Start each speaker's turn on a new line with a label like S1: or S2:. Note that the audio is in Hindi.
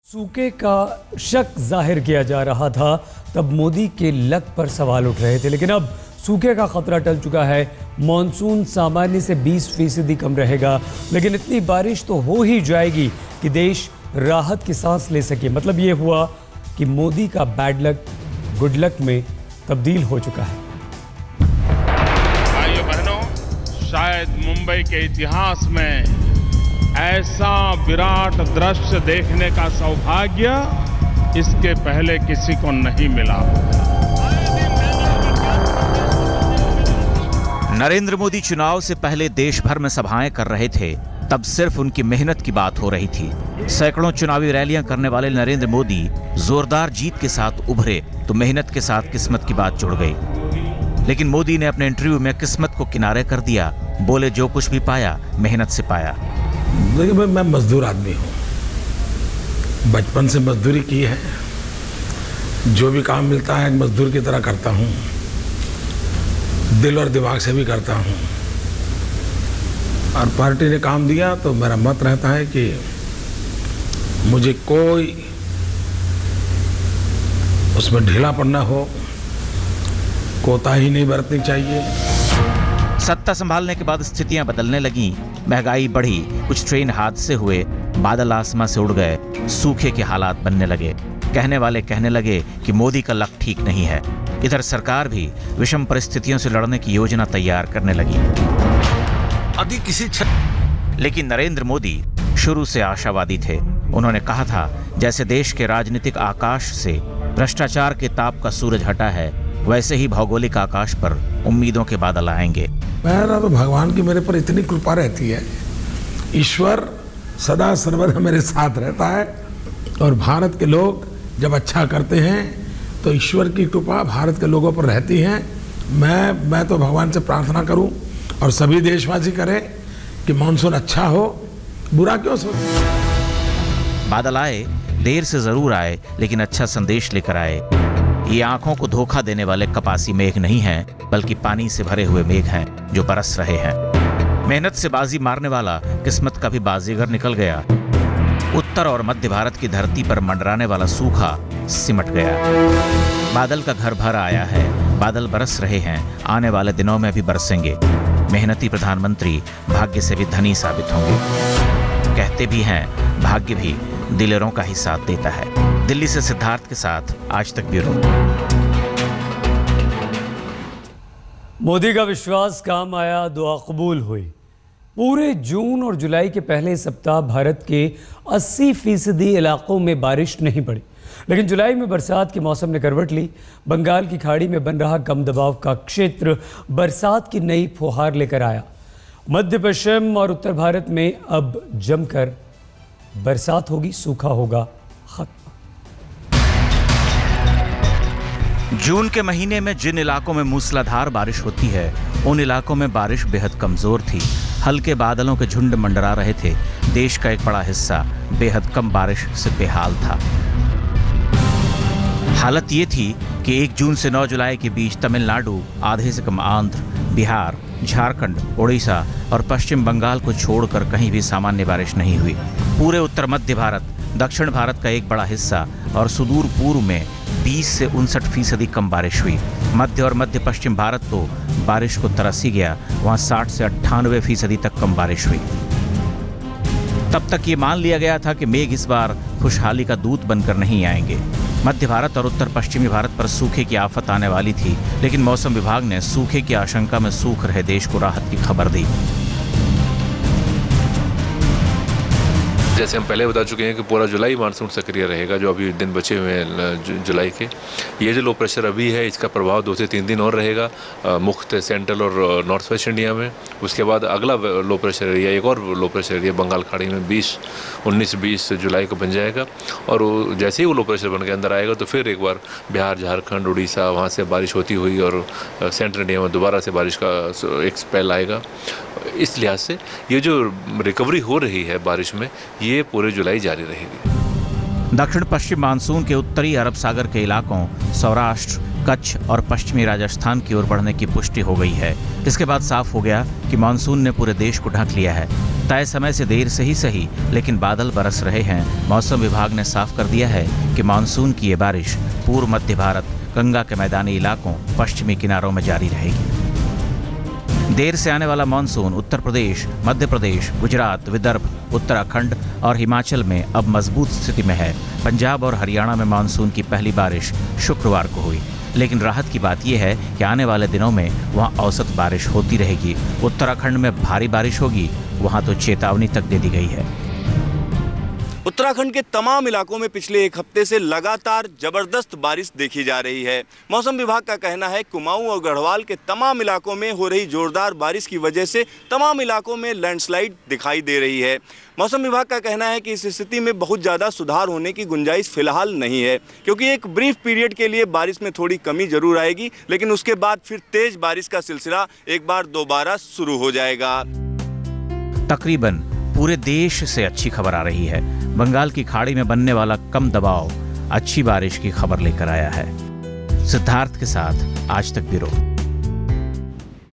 S1: सूखे का शक जाहिर किया जा रहा था, तब मोदी के लक पर सवाल उठ रहे थे, लेकिन अब सूखे का खतरा टल चुका है। मॉनसून सामान्य से 20% कम रहेगा, लेकिन इतनी बारिश तो हो ही जाएगी कि देश राहत की सांस ले सके। मतलब ये हुआ कि मोदी का बैड लक गुड लक में तब्दील हो चुका है।
S2: भाइयों बहनों, शायद मुंबई के इतिहास में ऐसा विराट दृश्य देखने का सौभाग्य इसके पहले किसी को नहीं मिला।
S3: नरेंद्र मोदी चुनाव से पहले देश भर में सभाएं कर रहे थे, तब सिर्फ उनकी मेहनत की बात हो रही थी। सैकड़ों चुनावी रैलियां करने वाले नरेंद्र मोदी जोरदार जीत के साथ उभरे तो मेहनत के साथ किस्मत की बात जुड़ गई। लेकिन मोदी ने अपने इंटरव्यू में किस्मत को किनारे कर दिया, बोले जो कुछ भी पाया मेहनत से पाया।
S4: देखिए, मैं मजदूर आदमी हूँ, बचपन से मजदूरी की है। जो भी काम मिलता है मजदूर की तरह करता हूँ, दिल और दिमाग से भी करता हूँ। और पार्टी ने काम दिया तो मेरा मत रहता है कि मुझे कोई उसमें ढीला पड़ना हो, कोताही नहीं बरतनी चाहिए।
S3: सत्ता संभालने के बाद स्थितियां बदलने लगीं, महंगाई बढ़ी, कुछ ट्रेन हादसे हुए, बादल आसमां से उड़ गए, सूखे के हालात बनने लगे। कहने वाले कहने लगे कि मोदी का लक ठीक नहीं है। इधर सरकार भी विषम परिस्थितियों से लड़ने की योजना तैयार करने लगी। लेकिन नरेंद्र मोदी शुरू से आशावादी थे। उन्होंने कहा था, जैसे देश के राजनीतिक आकाश से भ्रष्टाचार के ताप का सूरज हटा है, वैसे ही भौगोलिक आकाश पर उम्मीदों के बादल आएंगे।
S4: मेरा तो भगवान की मेरे पर इतनी कृपा रहती है, ईश्वर सदा सर्वदा मेरे साथ रहता है। और भारत के लोग जब अच्छा करते हैं तो ईश्वर की कृपा भारत के लोगों पर रहती है। मैं तो भगवान से प्रार्थना करूं और सभी देशवासी करें कि मानसून अच्छा हो, बुरा क्यों सोचे।
S3: बादल आए, देर से जरूर आए, लेकिन अच्छा संदेश लेकर आए। ये आंखों को धोखा देने वाले कपासी मेघ नहीं हैं, बल्कि पानी से भरे हुए मेघ हैं जो बरस रहे हैं। मेहनत से बाजी मारने वाला किस्मत का भी बाजीगर निकल गया। उत्तर और मध्य भारत की धरती पर मंडराने वाला सूखा सिमट गया। बादल का घर भर आया है, बादल बरस रहे हैं, आने वाले दिनों में भी बरसेंगे। मेहनती प्रधानमंत्री भाग्य से भी धनी साबित होंगे। कहते भी हैं, भाग्य भी दिलेरों का ही साथ देता है। दिल्ली से सिद्धार्थ के साथ आज तक ब्यूरो।
S1: मोदी का विश्वास काम आया, दुआ कबूल हुई। पूरे जून और जुलाई के पहले सप्ताह भारत के 80% इलाकों में बारिश नहीं पड़ी, लेकिन जुलाई में बरसात के मौसम ने करवट ली। बंगाल की खाड़ी में बन रहा कम दबाव का क्षेत्र बरसात की नई फुहार लेकर आया। मध्य पश्चिम और उत्तर भारत में अब जमकर बरसात होगी, सूखा होगा खत्म।
S3: जून के महीने में जिन इलाकों में मूसलाधार बारिश होती है, उन इलाकों में बारिश बेहद कमजोर थी। हल्के बादलों के झुंड मंडरा रहे थे। देश का एक बड़ा हिस्सा बेहद कम बारिश से बेहाल था। हालत ये थी कि 1 जून से 9 जुलाई के बीच तमिलनाडु, आधे से कम आंध्र, बिहार, झारखंड, उड़ीसा और पश्चिम बंगाल को छोड़कर कहीं भी सामान्य बारिश नहीं हुई। पूरे उत्तर मध्य भारत, दक्षिण भारत का एक बड़ा हिस्सा और सुदूर पूर्व में 20 से 59% कम बारिश हुई। मध्य और मध्य पश्चिम भारत तो बारिश को तरस ही गया, वहाँ 60 से 98% तक कम बारिश हुई। तब तक ये मान लिया गया था कि मेघ इस बार खुशहाली का दूत बनकर नहीं आएंगे। मध्य भारत और उत्तर पश्चिमी भारत पर सूखे की आफत आने वाली थी, लेकिन मौसम विभाग ने सूखे की आशंका में सूख रहे देश को राहत की खबर दी।
S5: जैसे हम पहले बता चुके हैं कि पूरा जुलाई मानसून सक्रिय रहेगा, जो अभी दिन बचे हुए हैं जुलाई के। ये जो लो प्रेशर अभी है, इसका प्रभाव 2 से 3 दिन और रहेगा मुख्य सेंट्रल और नॉर्थ वेस्ट इंडिया में। उसके बाद अगला लो प्रेशर एरिया, एक और लो प्रेशर एरिया बंगाल खाड़ी में 19-20 जुलाई को बन जाएगा। और जैसे ही वो लो प्रेशर बन के अंदर आएगा तो फिर एक बार बिहार, झारखंड, उड़ीसा, वहाँ से बारिश होती हुई और सेंट्रल इंडिया में दोबारा से बारिश का एक स्पेल आएगा। इस लिहाज से ये जो रिकवरी हो रही है बारिश में, ये पूरे जुलाई जारी रहेगी।
S3: दक्षिण पश्चिम मानसून के उत्तरी अरब सागर के इलाकों सौराष्ट्र, कच्छ और पश्चिमी राजस्थान की ओर बढ़ने की पुष्टि हो गई है। इसके बाद साफ हो गया कि मानसून ने पूरे देश को ढक लिया है। तय समय से देर से ही सही, लेकिन बादल बरस रहे हैं। मौसम विभाग ने साफ कर दिया है कि मानसून की ये बारिश पूर्व मध्य भारत, गंगा के मैदानी इलाकों, पश्चिमी किनारों में जारी रहेगी। देर से आने वाला मानसून उत्तर प्रदेश, मध्य प्रदेश, गुजरात, विदर्भ, उत्तराखंड और हिमाचल में अब मजबूत स्थिति में है। पंजाब और हरियाणा में मानसून की पहली बारिश शुक्रवार को हुई, लेकिन राहत की बात यह है कि आने वाले दिनों में वहां औसत बारिश होती रहेगी। उत्तराखंड में भारी बारिश होगी, वहां तो चेतावनी तक दे दी गई है।
S6: उत्तराखंड के तमाम इलाकों में पिछले एक हफ्ते से लगातार जबरदस्त बारिश देखी जा रही है। मौसम विभाग का कहना है कुमाऊं और गढ़वाल के तमाम इलाकों में हो रही जोरदार बारिश की वजह से तमाम इलाकों में लैंडस्लाइड दिखाई दे रही है। मौसम विभाग का कहना है कि इस स्थिति में बहुत ज़्यादा सुधार होने की गुंजाइश फिलहाल नहीं है, क्योंकि एक ब्रीफ पीरियड के लिए बारिश में थोड़ी कमी जरूर आएगी, लेकिन उसके बाद फिर तेज बारिश का सिलसिला एक बार दोबारा शुरू हो जाएगा।
S3: तकरीबन पूरे देश से अच्छी खबर आ रही है। बंगाल की खाड़ी में बनने वाला कम दबाव अच्छी बारिश की खबर लेकर आया है। सिद्धार्थ के साथ आज तक ब्यूरो।